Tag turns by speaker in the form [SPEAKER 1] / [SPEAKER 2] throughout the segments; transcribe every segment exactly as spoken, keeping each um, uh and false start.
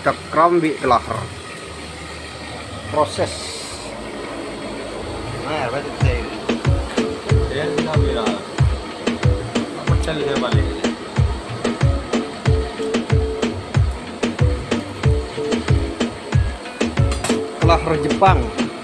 [SPEAKER 1] Cakram bi telah proses.
[SPEAKER 2] Nah, berarti saya. Dia nggak bilang. Apa cel dia balik?
[SPEAKER 1] Telah Jepang.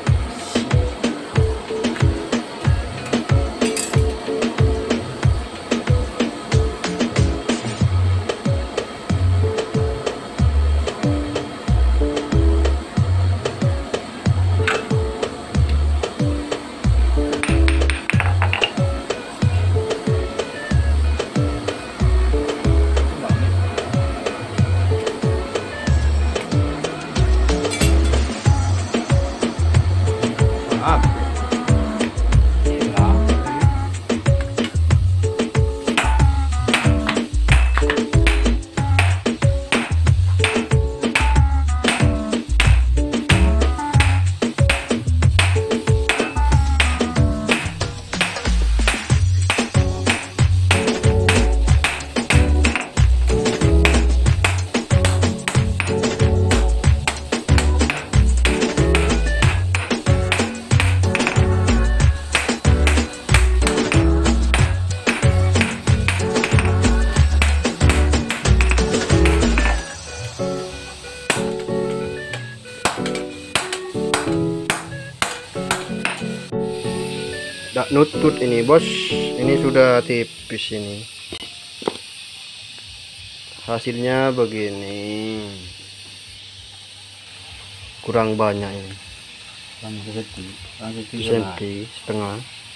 [SPEAKER 1] Nggak nutut ini bos, ini sudah tipis ini, hasilnya begini, kurang banyak ini,
[SPEAKER 2] Senti,
[SPEAKER 1] senti setengah.